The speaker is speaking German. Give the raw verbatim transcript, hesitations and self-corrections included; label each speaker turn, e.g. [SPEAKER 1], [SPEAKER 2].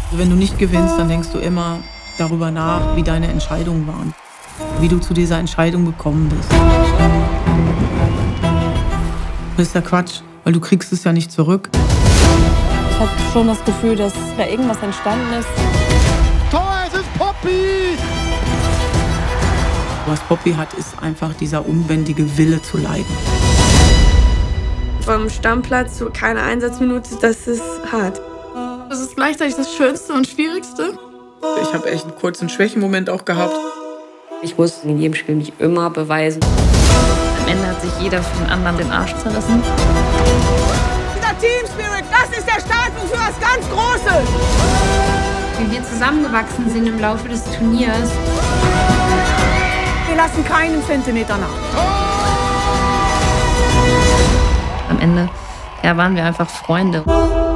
[SPEAKER 1] Wenn du nicht gewinnst, dann denkst du immer darüber nach, wie deine Entscheidungen waren. Wie du zu dieser Entscheidung gekommen bist. Das ist ja Quatsch, weil du kriegst es ja nicht zurück.
[SPEAKER 2] Ich habe schon das Gefühl, dass da irgendwas entstanden ist.
[SPEAKER 3] Tor, es ist Poppy!
[SPEAKER 1] Was Poppy hat, ist einfach dieser unbändige Wille zu leiden.
[SPEAKER 4] Vom Stammplatz zu keiner Einsatzminute, das ist hart. Das ist gleichzeitig das Schönste und Schwierigste.
[SPEAKER 1] Ich habe echt einen kurzen Schwächemoment auch gehabt.
[SPEAKER 5] Ich musste in jedem Spiel mich immer beweisen.
[SPEAKER 6] Am Ende hat sich jeder für den anderen den Arsch zerrissen.
[SPEAKER 7] Dieser Team Spirit, das ist der Startpunkt für was ganz Großes.
[SPEAKER 8] Wie wir zusammengewachsen sind im Laufe des Turniers.
[SPEAKER 7] Wir lassen keinen Zentimeter nach.
[SPEAKER 6] Am Ende ja, waren wir einfach Freunde.